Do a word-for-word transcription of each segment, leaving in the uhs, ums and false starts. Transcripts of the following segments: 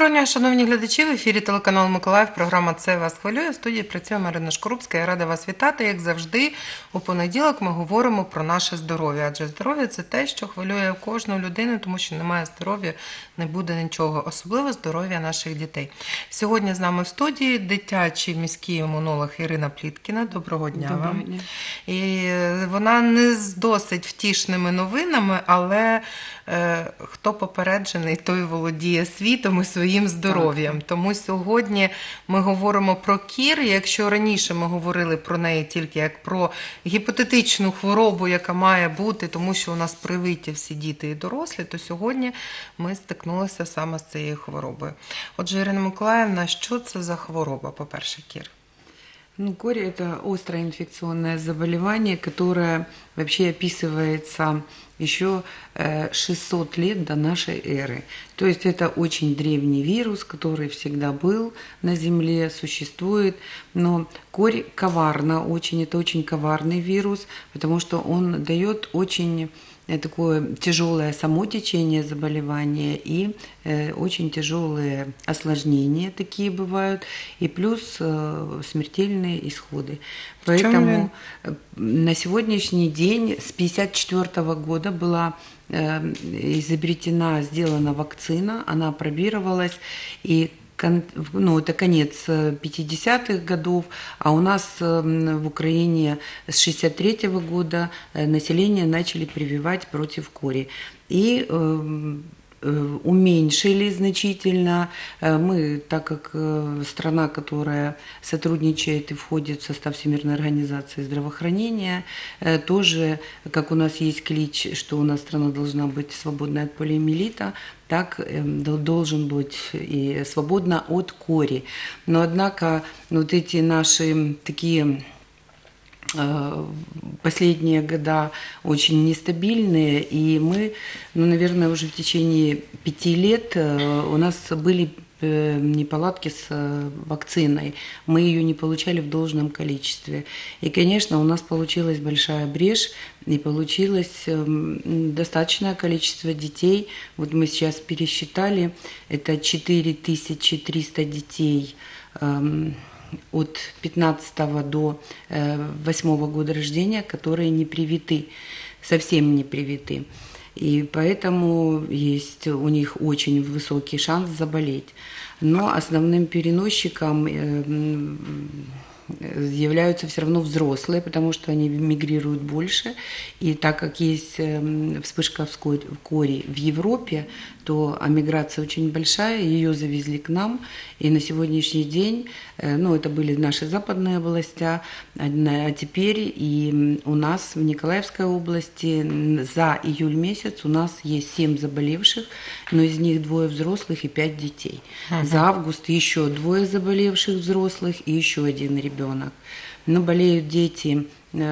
Доброго дня, шановні глядачі, в ефірі телеканал Миколаїв, програма «Це вас хвилює». В студії працює Марина Шкрупська. Я рада вас вітати. Як завжди, у понеділок ми говоримо про наше здоров'я. Адже здоров'я – це те, що хвилює кожну людину, тому що немає здоров'я, не буде нічого. Особливо здоров'я наших дітей. Сьогодні з нами в студії дитячий міський імунолог Ірина Пліткіна. Доброго дня Доброго вам. дня. І вона не з досить втішними новинами, але е, хто попереджений, той володіє світом і своїм здоров'ям. Тому сьогодні ми говоримо про кір. Якщо раніше ми говорили про неї тільки як про гіпотетичну хворобу, яка має бути, тому що у нас привиті всі діти і дорослі, то сьогодні ми стикнулися саме з цією хворобою. Отже, Ірина Миколаївна, що це за хвороба, по-перше, кір? Ну, кори – это острое инфекционное заболевание, которое вообще описывается еще шестьсот лет до нашей эры. То есть это очень древний вирус, который всегда был на Земле, существует. Но корь коварна очень, это очень коварный вирус, потому что он дает очень такое тяжелое само течение заболевания и э, очень тяжелые осложнения такие бывают, и плюс э, смертельные исходы. Поэтому на сегодняшний день с пятьдесят четвёртого года была э, изобретена, сделана вакцина, она пробировалась, и ну, это конец пятидесятых годов, а у нас в Украине с шестьдесят третьего года население начали прививать против кори. И уменьшили значительно. Мы, так как страна, которая сотрудничает и входит в состав Всемирной организации здравоохранения, тоже, как у нас есть клич, что у нас страна должна быть свободна от полиомиелита, так должен быть и свободна от кори. Но, однако, вот эти наши такие последние года очень нестабильные, и мы, ну, наверное, уже в течение пяти лет у нас были неполадки с вакциной. Мы ее не получали в должном количестве. И, конечно, у нас получилась большая брешь, и получилось достаточное количество детей. Вот мы сейчас пересчитали, это четыре тысячи триста детей от пятнадцатого до восьмого года рождения, которые не привиты, совсем не привиты. И поэтому есть у них очень высокий шанс заболеть. Но основным переносчиком являются все равно взрослые, потому что они мигрируют больше. И так как есть вспышка в кори в Европе, то миграция очень большая, ее завезли к нам. И на сегодняшний день, ну, это были наши западные области, а теперь и у нас в Николаевской области за июль месяц у нас есть семь заболевших, но из них двое взрослых и пять детей. Uh-huh. За август еще двое заболевших взрослых и еще один ребенок. Но болеют дети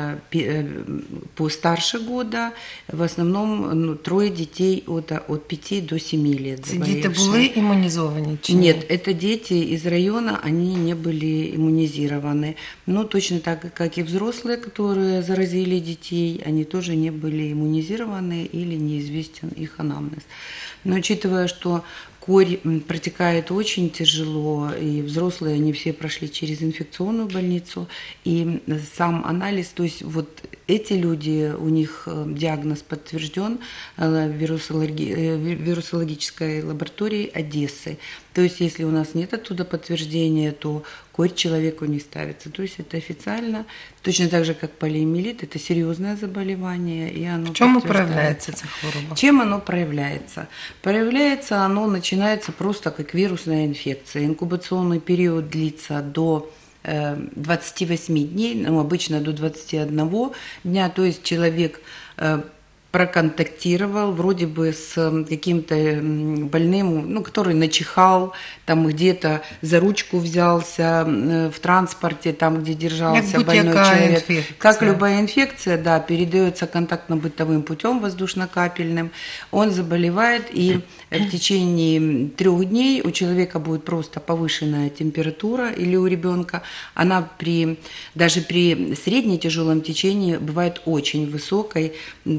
постарше года, в основном, ну, трое детей от, от пяти до семи лет заболевшие. Дети были иммунизированы? Нет, это дети из района, они не были иммунизированы. Но точно так, как и взрослые, которые заразили детей, они тоже не были иммунизированы или неизвестен их анамнез. Но учитывая, что корь протекает очень тяжело, и взрослые, они все прошли через инфекционную больницу, и сам анализ, то есть вот эти люди, у них диагноз подтвержден вирусологи, вирусологической лабораторией Одессы. То есть если у нас нет оттуда подтверждения, то корь человеку не ставится. То есть это официально, точно так же, как полиомиелит, это серьезное заболевание. И оно в чем проявляется эта хвороба? Чем оно проявляется? Проявляется оно, начинается просто как вирусная инфекция. Инкубационный период длится до двадцати восьми дней, ну, обычно до двадцати одного дня, то есть человек проконтактировал вроде бы с каким-то больным, ну, который начихал, там где-то за ручку взялся в транспорте, там, где держался как больной человек. Инфекция. Как любая инфекция, да, передается контактно-бытовым путем воздушно-капельным, он заболевает, и в течение трех дней у человека будет просто повышенная температура или у ребенка, она при, даже при средне тяжелом течении бывает очень высокой,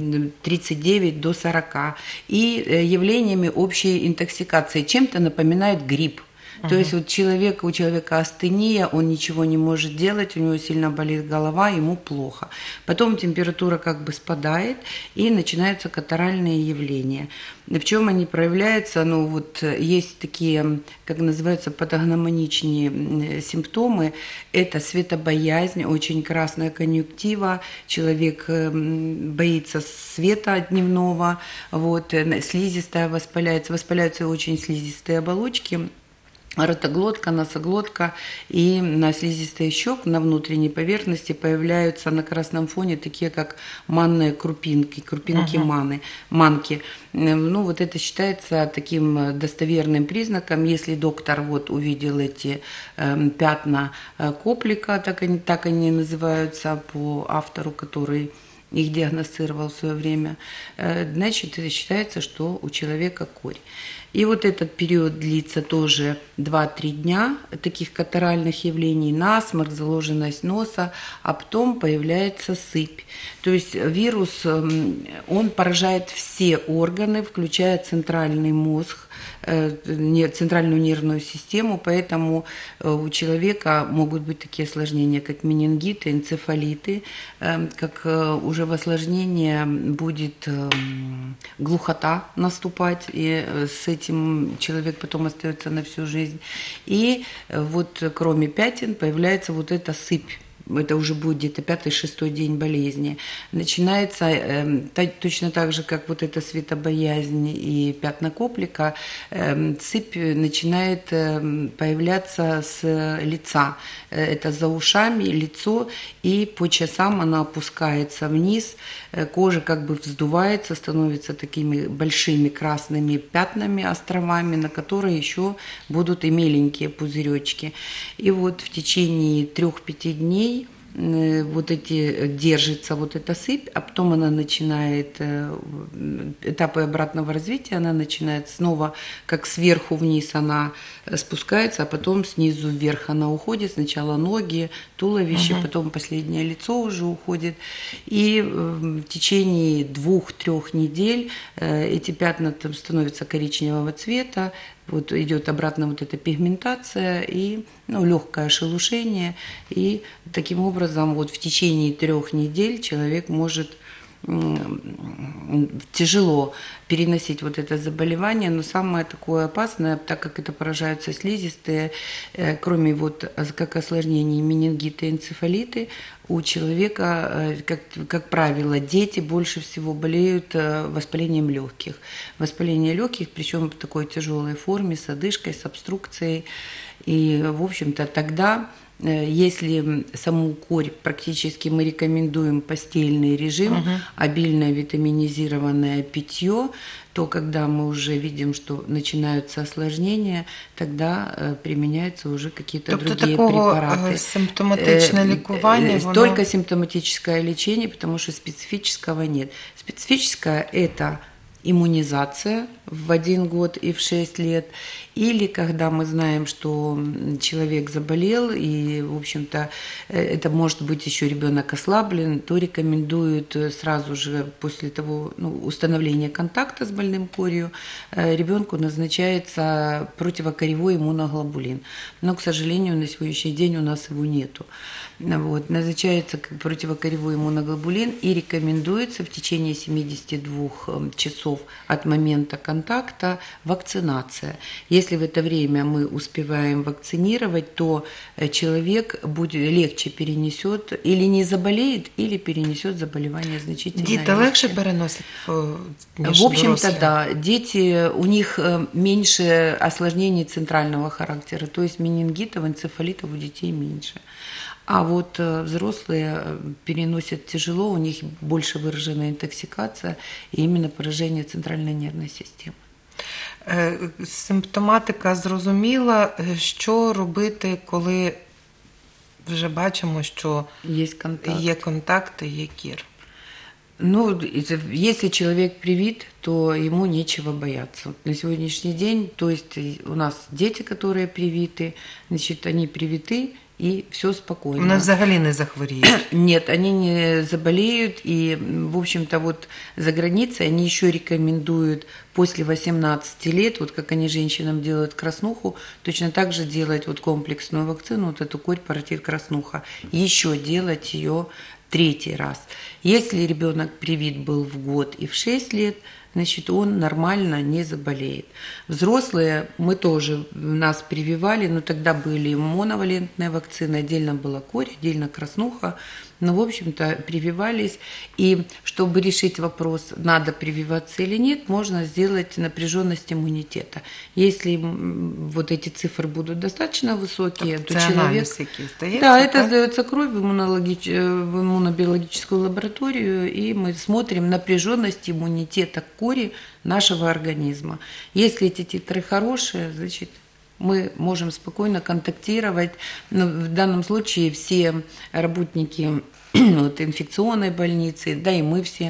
тридцать девять до сорока, и явлениями общей интоксикации. Чем-то напоминает грипп. То есть вот человек, у человека астения, он ничего не может делать, у него сильно болит голова, ему плохо. Потом температура как бы спадает, и начинаются катаральные явления. В чем они проявляются? Ну вот есть такие, как называются, патогномоничные симптомы. Это светобоязнь, очень красная конъюнктива, человек боится света дневного, вот, слизистая воспаляется, воспаляются очень слизистые оболочки, ротоглотка, носоглотка, и на слизистой щек, на внутренней поверхности появляются на красном фоне такие, как манные крупинки, крупинки uh-huh. маны, манки. Ну, вот это считается таким достоверным признаком. Если доктор вот увидел эти э, пятна э, Коплика, так они, так они называются по автору, который их диагностировал в свое время, э, значит, это считается, что у человека корь. И вот этот период длится тоже два-три дня, таких катаральных явлений, насморк, заложенность носа, а потом появляется сыпь. То есть вирус, он поражает все органы, включая центральный мозг, центральную нервную систему, поэтому у человека могут быть такие осложнения, как менингиты, энцефалиты, как уже в осложнение будет глухота наступать, и с этим человек потом остается на всю жизнь. И вот кроме пятен появляется вот эта сыпь. Это уже будет где-то пятый-шестой день болезни. Начинается э, точно так же, как вот эта светобоязнь и пятна Коплика, э, сыпь начинает э, появляться с лица. Это за ушами, лицо, и по часам она опускается вниз, кожа как бы вздувается, становится такими большими красными пятнами, островами, на которые еще будут и меленькие пузыречки. И вот в течение трех-пяти дней вот эти держится вот эта сыпь, а потом она начинает этапы обратного развития, она начинает снова как сверху вниз она спускается, а потом снизу вверх она уходит, сначала ноги, туловище, uh-huh. потом последнее лицо уже уходит, и в течение двух-трех недель эти пятна там становятся коричневого цвета, вот идет обратно вот эта пигментация и ну, легкое шелушение, и таким образом вот в течение трех недель человек может тяжело переносить вот это заболевание, но самое такое опасное, так как это поражаются слизистые, кроме вот как осложнений менингиты, энцефалиты, у человека, как, как правило, дети больше всего болеют воспалением легких. Воспаление легких, причем в такой тяжелой форме, с одышкой, с обструкцией. И, в общем-то, тогда, если саму корь практически мы рекомендуем постельный режим, угу. обильное витаминизированное питье, то когда мы уже видим, что начинаются осложнения, тогда применяются уже какие-то тобто другие такого препараты. Симптоматичне лікування? Воно... Только симптоматическое лечение, потому что специфического нет. Специфическое – это иммунизация в один год и в шесть лет, или когда мы знаем, что человек заболел, и, в общем-то, это может быть еще ребенок ослаблен, то рекомендуют сразу же после того ну, установления контакта с больным корью ребенку назначается противокоревой иммуноглобулин. Но, к сожалению, на сегодняшний день у нас его нету. Вот, назначается противокоревой иммуноглобулин и рекомендуется в течение семидесяти двух часов от момента контакта вакцинация. Если в это время мы успеваем вакцинировать, то человек будет легче перенесет или не заболеет, или перенесет заболевание значительно. Діти легше переносять, ніж В общем-то, дорослі? да. Дети, у них меньше осложнений центрального характера, то есть менингитов, энцефалитов у детей меньше. А вот взрослые переносят тяжело, у них больше выраженная интоксикация и именно поражение центральной нервной системы. Симптоматика зрозуміла. Що робити, коли вже бачимо, що є контакт, є контакти, є кір? Ну, если человек привит, то ему нечего бояться. На сегодняшний день, то есть у нас дети, которые привиты, значит, они привиты, и все спокойно. Вони взагалі не захворіють. Нет, они не заболеют, и, в общем-то, вот за границей они еще рекомендуют после восемнадцати лет, вот как они женщинам делают краснуху, точно так же делать вот комплексную вакцину, вот эту корь, паротит, краснуха, еще делать ее третий раз. Если ребенок привит был в год и в шесть лет, значит, он нормально не заболеет. Взрослые мы тоже, нас прививали, но тогда были моновалентные вакцины, отдельно была корь, отдельно краснуха, но, в общем-то, прививались. И чтобы решить вопрос, надо прививаться или нет, можно сделать напряженность иммунитета. Если вот эти цифры будут достаточно высокие, то человек... Сдається, Да, это так? сдается кровь в, иммунологич... в иммунобиологическую лабораторию, и мы смотрим напряженность иммунитета кори нашего организма. Если эти титры хорошие, значит, мы можем спокойно контактировать. Но в данном случае все работники вот, инфекционной больницы, да и мы все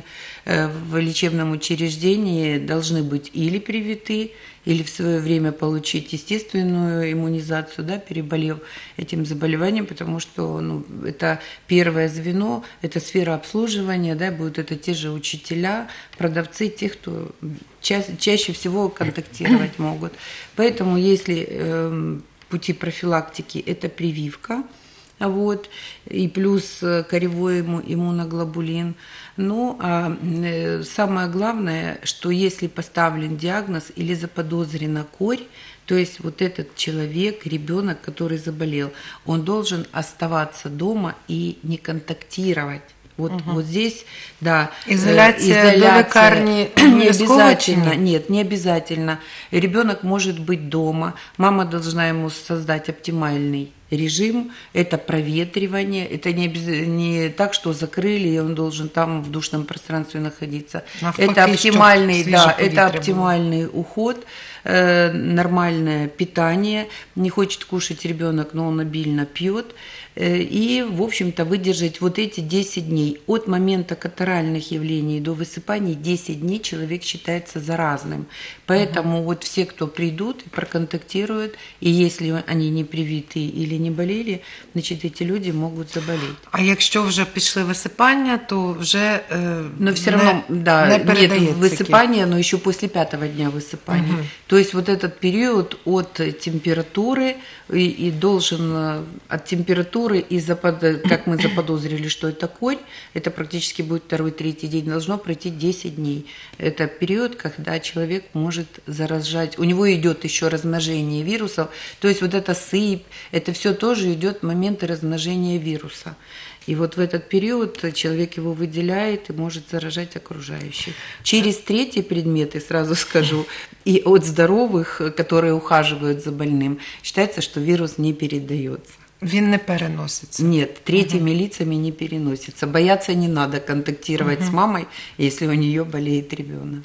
в лечебном учреждении должны быть или привиты, или в свое время получить естественную иммунизацию, да, переболев этим заболеванием, потому что ну, это первое звено, это сфера обслуживания, да, будут это те же учителя, продавцы, те, кто ча- чаще всего контактировать могут. Поэтому если э, пути профилактики – это прививка, вот, и плюс коревой иммуноглобулин. Ну, а самое главное, что если поставлен диагноз или заподозрена корь, то есть вот этот человек, ребенок, который заболел, он должен оставаться дома и не контактировать. Вот, угу. вот здесь, да, изоляция, изоляция до лекарни не обязательно, нет, не обязательно. Ребенок может быть дома, мама должна ему создать оптимальный режим, это проветривание, это не, обез... не так, что закрыли, и он должен там в душном пространстве находиться. Навпаки, это оптимальный, да, это было. оптимальный уход, э, нормальное питание. Не хочет кушать ребенок, но он обильно пьет. Э, и, в общем-то, выдержать вот эти десять дней. От момента катаральных явлений до высыпаний десять дней человек считается заразным. Поэтому угу. вот все, кто придут и проконтактируют, и если они не привиты или не болели, значит, эти люди могут заболеть. А якщо вже пішли висипання, то вже э, но все равно, не, да, не нет высыпания, ким. но еще после пятого дня высыпания. Угу. То есть вот этот период от температуры и, и должен от температуры и запод... как мы заподозрили, что это корь, это практически будет второй-третий день, должно пройти десять дней. Это период, когда человек может заражать, у него идет еще размножение вирусов, то есть вот эта сыпь, это все тоже идет моменты размножения вируса. И вот в этот период человек его выделяет и может заражать окружающих. Через третьи предметы, сразу скажу, и от здоровых, которые ухаживают за больным, считается, что вирус не передается. Він не переносится. Нет, третьими угу. лицами не переносится. Бояться не надо контактировать угу. с мамой, если у нее болеет ребенок.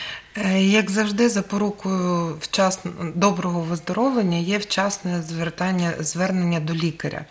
Як завжди, запорукою вчасно, доброго виздоровлення є вчасне звертання, звернення до лікаря.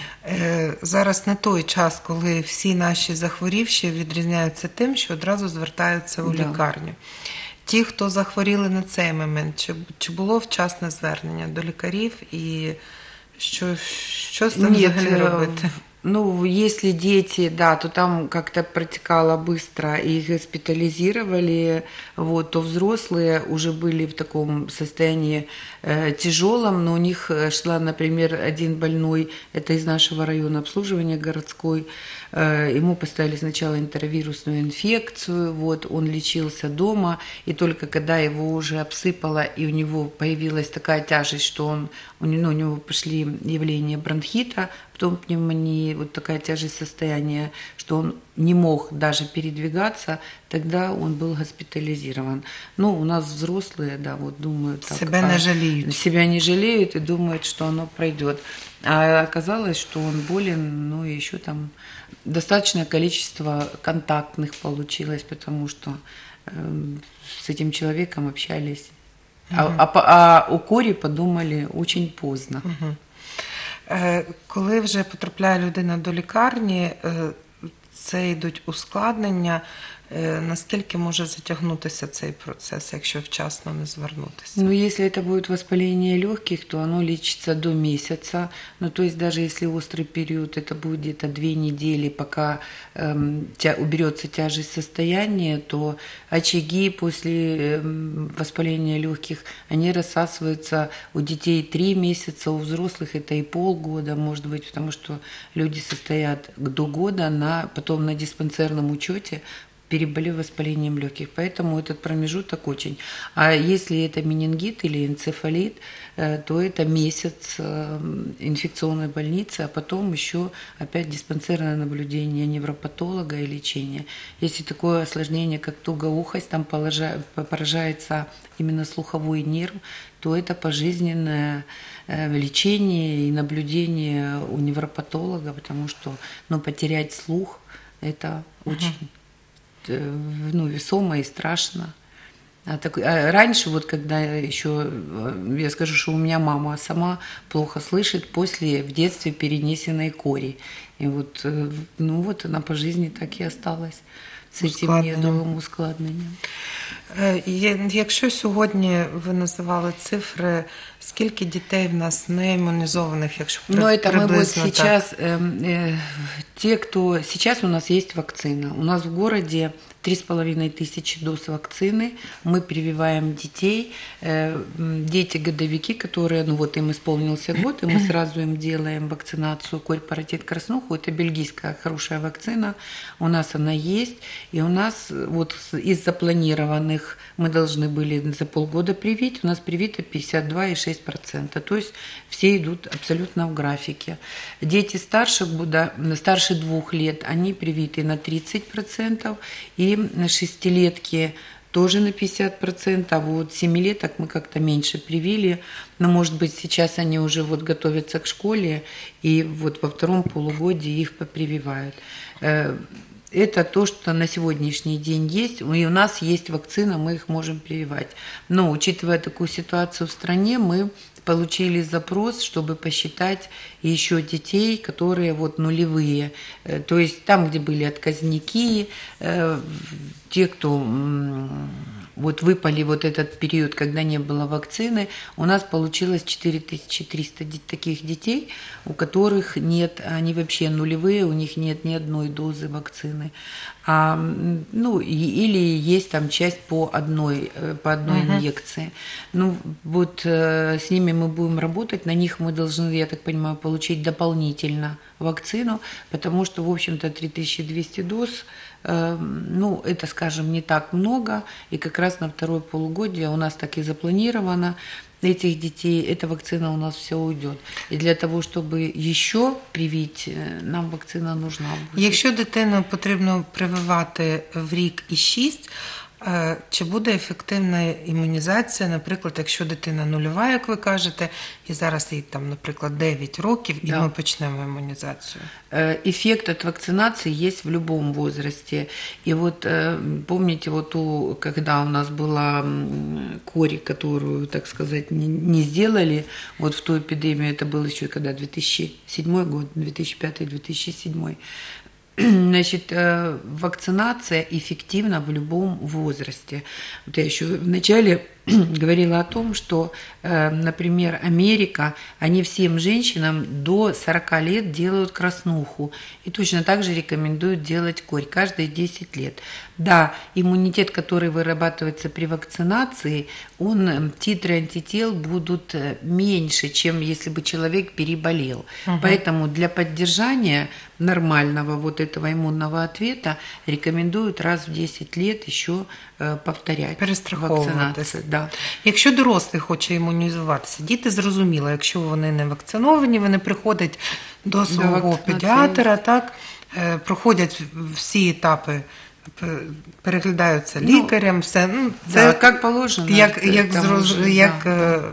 Зараз не той час, коли всі наші захворівші відрізняються тим, що одразу звертаються у да. лікарню. Ті, хто захворіли на цей момент, чи, чи було вчасне звернення до лікарів і що, що з цим взагалі робити? Ну, если дети, да, то там как-то протекало быстро, их госпитализировали, вот, то взрослые уже были в таком состоянии э, тяжелом, но у них шла, например, один больной, это из нашего района обслуживания городской, э, ему поставили сначала энтеровирусную инфекцию, вот, он лечился дома, и только когда его уже обсыпало, и у него появилась такая тяжесть, что он, у него, у него пошли явления бронхита, потом пневмонии, вот такая тяжесть состояния, что он не мог даже передвигаться, тогда он был госпитализирован. Ну, у нас взрослые, да, вот думают... Так, себя не жалеют. Себя не жалеют и думают, что оно пройдет. А оказалось, что он болен, ну, еще там достаточное количество контактных получилось, потому что э, с этим человеком общались. Угу. А, а, а о коре подумали очень поздно. Угу. Коли вже потрапляє людина до лікарні, це йдуть ускладнення. Е, Наскільки може затягнутися цей процес, якщо вчасно не звернутися? Ну, если это будет воспаление легких, то оно лечится до месяца. Ну, то есть даже если острый период, это будет где-то две недели, пока эм, тя, уберется тяжесть состояния, то очаги после эм, воспаления легких, они рассасываются у детей три месяца, у взрослых это и полгода, может быть, потому что люди состоят до года на, потом на диспансерном учете, переболев воспалением легких. Поэтому этот промежуток очень. А если это менингит или энцефалит, то это месяц инфекционной больницы, а потом еще опять диспансерное наблюдение невропатолога и лечение. Если такое осложнение, как тугоухость, там поражается именно слуховой нерв, то это пожизненное лечение и наблюдение у невропатолога, потому что ну, потерять слух – это очень ну, весомо и страшно. А, так, а раньше, вот когда еще, я скажу, что у меня мама сама плохо слышит после в детстве перенесенной кори. И вот, ну вот она по жизни так и осталась з цим нервовим ускладненням. Якщо сьогодні ви називали цифри, скільки дітей в нас не імунізованих, якщо при, Но это мы вот приблизно сейчас, э, э, те, кто, сейчас у нас есть вакцина. У нас в городе три с половиной тысячи доз вакцины. Мы прививаем детей. Э, дети-годовики, которые, ну вот им исполнился год, и мы сразу им делаем вакцинацию корь, паротит, краснуху. Это бельгийская хорошая вакцина. У нас она есть. И у нас вот из запланированных мы должны были за полгода привить. У нас привито пятьдесят два и шесть десятых процента. То есть все идут абсолютно в графике. Дети старше, старше двух лет, они привиты на тридцать процентов. И шестилетки тоже на пятьдесят процентов, а вот семилеток мы как-то меньше привили, но, может быть, сейчас они уже вот готовятся к школе, и вот во втором полугодии их попрививают. Это то, что на сегодняшний день есть, и у нас есть вакцина, мы их можем прививать. Но, учитывая такую ситуацию в стране, мы получили запрос, чтобы посчитать еще детей, которые вот нулевые. То есть там, где были отказники, те, кто вот выпали вот этот период, когда не было вакцины, у нас получилось четыре тысячи триста таких детей, у которых нет, они вообще нулевые, у них нет ни одной дозы вакцины. А, ну, и, или есть там часть по одной, по одной uh-huh. инъекции. Ну, вот э, с ними мы будем работать, на них мы должны, я так понимаю, получить дополнительно вакцину, потому что, в общем-то, три тысячи двести доз, э, ну, это, скажем, не так много, и как раз на второе полугодие у нас так и запланировано, этих детей, эта вакцина у нас все уйдет. І для того, щоб ще привити, нам вакцина нужна буде. Якщо дитину потрібно прививати в рік і шість, чи буде ефективна імунізація, наприклад, якщо дитина нульова, як ви кажете, і зараз їй там, наприклад, дев'ять років, і да. ми почнемо імунізацію? Эффект от вакцинации есть в любом возрасте. И вот помните, вот у, когда у нас была кори, которую, так сказать, не, не сделали, вот в ту эпидемию, это был еще когда две тысячи седьмой год, две тысячи пятый - две тысячи седьмой. Значит, вакцинация эффективна в любом возрасте. Вот я еще вначале говорила о том, что, например, Америка, они всем женщинам до сорока лет делают краснуху. И точно так же рекомендуют делать корь каждые десять лет. Да, иммунитет, который вырабатывается при вакцинации, он, титры антител будут меньше, чем если бы человек переболел. Угу. Поэтому для поддержания нормального вот этого иммунного ответа рекомендуют раз в десять лет еще повторять вакцинацію. Да. Якщо дорослий хоче імунізуватися, діти зрозуміло, якщо вони не вакциновані, вони приходять до свого педіатра, так, проходять всі етапи, переглядаються лікарем, все. Ну, це да, як положено. Як, як, зроз, як да.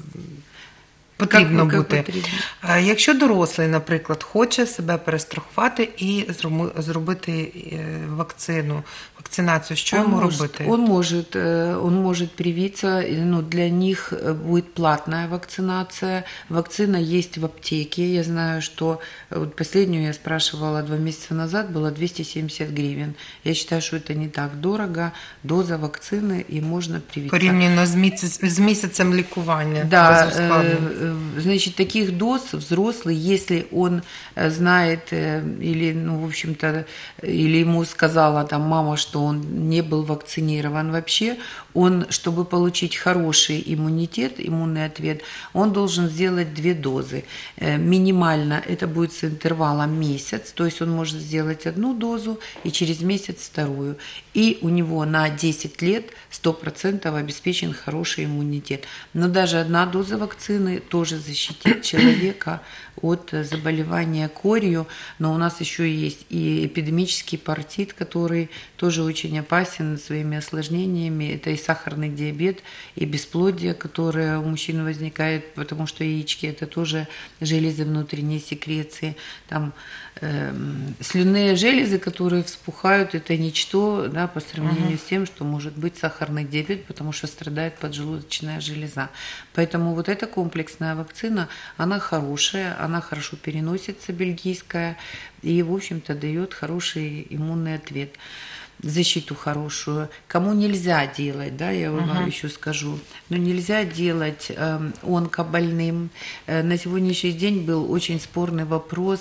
потрібно як, бути. Як потрібно. Якщо дорослий, наприклад, хоче себе перестрахувати і зробити вакцину, вакцинацію, що Он йому может, робити? он может, э, он может привиться, э, ну, для них э, будет платная вакцинация. Вакцина есть в аптеке. Я знаю, что э, вот последнюю я спрашивала два месяца назад, было двести семьдесят гривен. Я считаю, что это не так дорого. Доза вакцины, и можно привиться. Порівняно з, місяць, з місяцем лікування Да, безускладно. э, э, значит, таких доз взрослый, если он э, знает э, или, ну, в общем-то, или ему сказала там мама, что он не был вакцинирован вообще, он, чтобы получить хороший иммунитет, иммунный ответ, он должен сделать две дозы. Э, Минимально это будет с интервалом месяц, то есть он может сделать одну дозу и через месяц вторую. И у него на десять лет сто процентов обеспечен хороший иммунитет. Но даже одна доза вакцины тоже защитит человека от заболевания корью. Но у нас еще есть и эпидемический партит, который тоже очень опасен своими осложнениями. Это и сахарный диабет, и бесплодие, которое у мужчин возникает, потому что яички – это тоже железы внутренней секреции. Там э, слюнные железы, которые вспухают, это ничто, да, по сравнению uh-huh. с тем, что может быть сахарный диабет, потому что страдает поджелудочная железа. Поэтому вот эта комплексная вакцина, она хорошая, она хорошо переносится, бельгийская, и, в общем-то, дает хороший иммунный ответ, защиту хорошую. Кому нельзя делать, да, я вам uh-huh. еще скажу, но нельзя делать э, онкобольным. Э, на сегодняшний день был очень спорный вопрос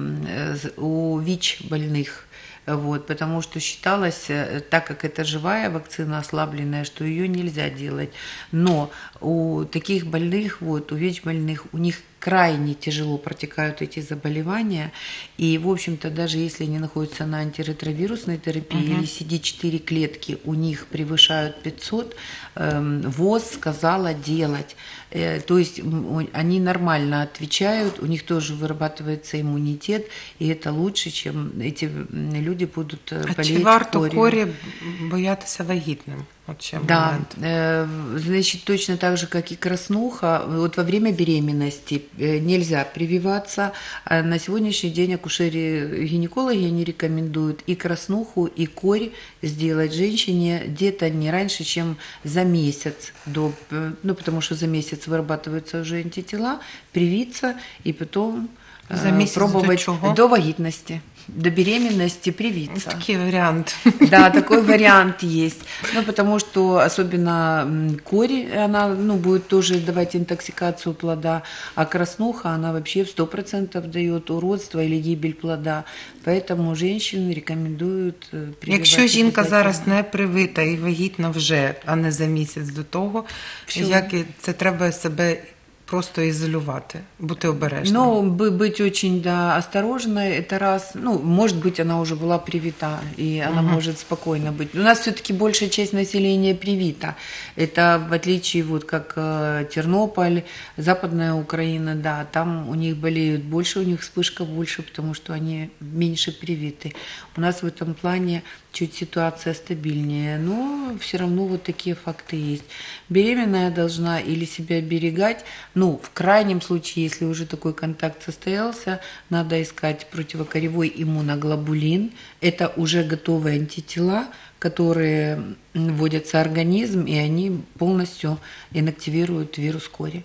э, у ВИЧ-больных. Вот, потому что считалось, так как это живая вакцина ослабленная, что ее нельзя делать. Но у таких больных, вот, у ВИЧ-больных, у них крайне тяжело протекают эти заболевания. И, в общем-то, даже если они находятся на антиретровирусной терапии uh-huh. или си ди четыре клетки у них превышают пятьсот, э, ВОЗ сказала делать. Э, то есть они нормально отвечают, у них тоже вырабатывается иммунитет, и это лучше, чем эти люди будут а болеть чи варто корью. корі боятися вагітним? Вот чем Да, момент. э, значит, точно так же, как и краснуха, вот во время беременности э, нельзя прививаться. А на сегодняшний день акушеры-гинекологи они рекомендуют и краснуху, и корь сделать женщине где-то не раньше, чем за месяц до, э, ну, потому что за месяц вырабатываются уже антитела, привиться и потом э, За месяц до пробовать чего? до вагітності. До беременности привиться. Такий варіант. Да, такой вариант есть. Ну, потому что особенно м, корь, она, ну, будет тоже давать интоксикацию плода, а краснуха, она вообще в сто процентов дает уродство или гибель плода. Поэтому женщин рекомендуют э, прививать. Якщо жінка обязательно. зараз не привита і вагітна вже, а не за місяць до того, Все. як і- це треба себе просто ізолювати, бути обережним. Ну, бы- быть очень, да, осторожной, это раз, ну, может быть, она уже была привита, и она Мгм. может спокойно быть. У нас все-таки большая часть населения привита. Это в отличие, вот как э, Тернополь, Западная Украина, да, там у них болеют больше, у них вспышка больше, потому что они меньше привиты. У нас в этом плане чуть ситуация стабильнее, но все равно вот такие факты есть. Беременная должна или себя берегать, ну, в крайнем случае, если уже такой контакт состоялся, надо искать противокоревой иммуноглобулин. Это уже готовые антитела, которые вводятся в организм, и они полностью инактивируют вирус кори.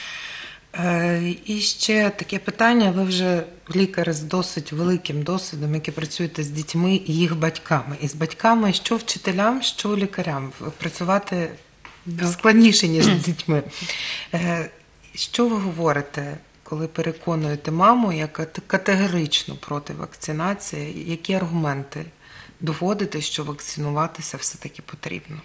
Е, І ще таке питання. Ви вже лікар з досить великим досвідом, який працюєте з дітьми і їх батьками. І з батьками, що вчителям, що лікарям працювати складніше, ніж з дітьми. Е, Що ви говорите, коли переконуєте маму, яка категорично проти вакцинації? Які аргументи доводите, що вакцинуватися все-таки потрібно?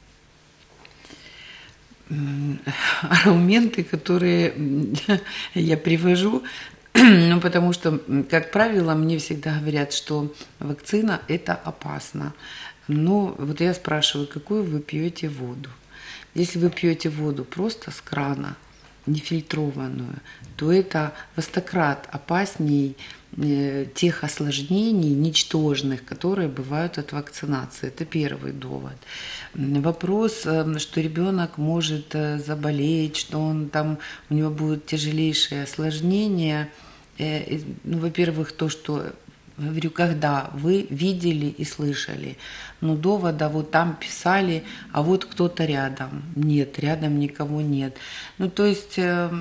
М, Аргументы, которые м, я привожу, ну, потому что, м, как правило, мне всегда говорят, что вакцина – это опасно. Но вот я спрашиваю, какую вы пьете воду? Если вы пьете воду просто с крана, нефильтрованную, то это во сто крат опасней э, тех осложнений ничтожных, которые бывают от вакцинации. Это первый довод. М, Вопрос, э, что ребенок может э, заболеть, что он там, у него будут тяжелейшие осложнения. Э, и, Ну, во-первых, то, что Говорю, когда вы видели и слышали? Ну, довода вот там писали, а вот кто-то рядом. Нет, рядом никого нет. Ну, то есть э,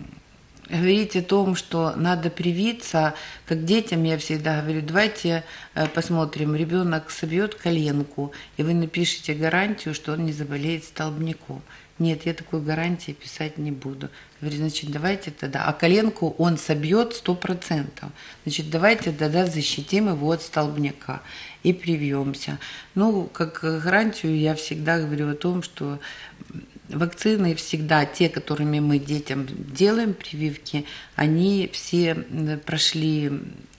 говорить о том, что надо привиться, как детям я всегда говорю, давайте э, посмотрим, ребенок собьет коленку, и вы напишите гарантию, что он не заболеет столбняком. Нет, я такой гарантии писать не буду. Говорю, значит, давайте тогда, а коленку он собьет сто процентов. Значит, давайте тогда защитим его от столбняка и привьемся. Ну, как гарантию я всегда говорю о том, что вакцины всегда, те, которыми мы детям делаем прививки, они все прошли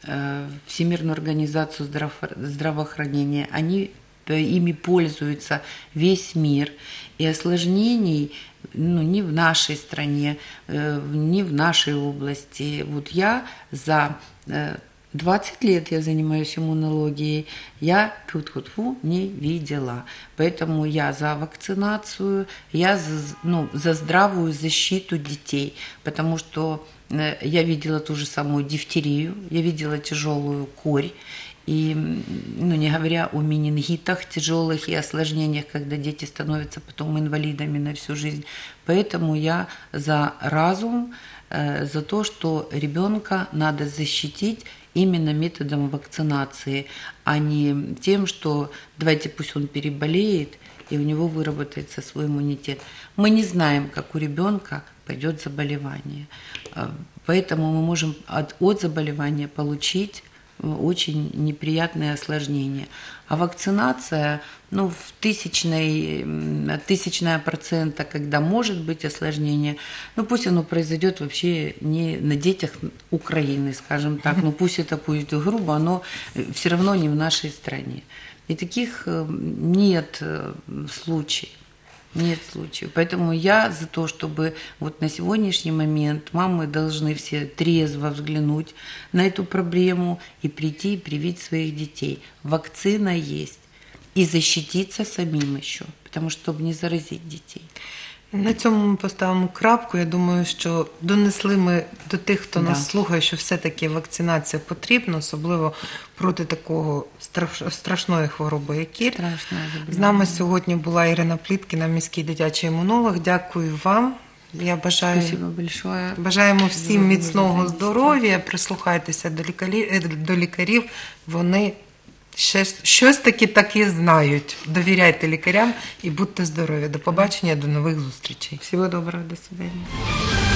Всемирную организацию здравоохранения, они ими пользуется весь мир, и осложнений ну, ни в нашей стране, ни в нашей области. Вот я за двадцать лет я занимаюсь иммунологией, я тьфу-тьфу-тьфу не видела. Поэтому я за вакцинацию, я за, ну, за здравую защиту детей, потому что я видела ту же самую дифтерию, я видела тяжелую корь, и, ну, не говоря о менингитах тяжелых и осложнениях, когда дети становятся потом инвалидами на всю жизнь. Поэтому я за разум, за то, что ребенка надо защитить именно методом вакцинации, а не тем, что давайте пусть он переболеет, и у него выработается свой иммунитет. Мы не знаем, как у ребенка пойдет заболевание. Поэтому мы можем от, от заболевания получить очень неприятные осложнения. А вакцинация, ну, в тысячной, тысячная процента, когда может быть осложнение, ну, пусть оно произойдет вообще не на детях Украины, скажем так, ну, пусть это будет грубо, но все равно не в нашей стране. И таких нет случаев. Нет случаев. Поэтому я за то, чтобы вот на сегодняшний момент мамы должны все трезво взглянуть на эту проблему и прийти и привить своих детей. Вакцина есть. И защититься самим еще, потому что, чтобы не заразить детей. На цьому ми поставимо крапку. Я думаю, що донесли ми до тих, хто Да. нас слухає, що все-таки вакцинація потрібна, особливо проти такого страш- страшної хвороби, як кір. Страшно. З нами сьогодні була Ірина Пліткіна, міський дитячий імунолог. Дякую вам. Я бажаю, Спасибо большое. бажаємо всім Дуже міцного дуже здоров'я, прислухайтеся до лікарів, е, до лікарів. Вони щось, щось таки таки знають. Довіряйте лікарям і будьте здорові. До побачення, до нових зустрічей. Всего доброго, до свидания.